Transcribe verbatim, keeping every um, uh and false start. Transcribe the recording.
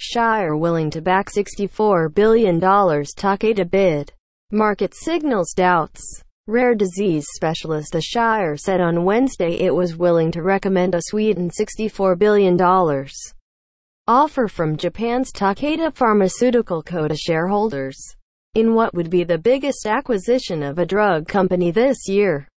Shire willing to back sixty-four billion dollars Takeda bid. Market signals doubts. Rare disease specialist the Shire said on Wednesday it was willing to recommend a sweetened sixty-four billion dollars offer from Japan's Takeda Pharmaceutical Co. to shareholders, in what would be the biggest acquisition of a drug company this year.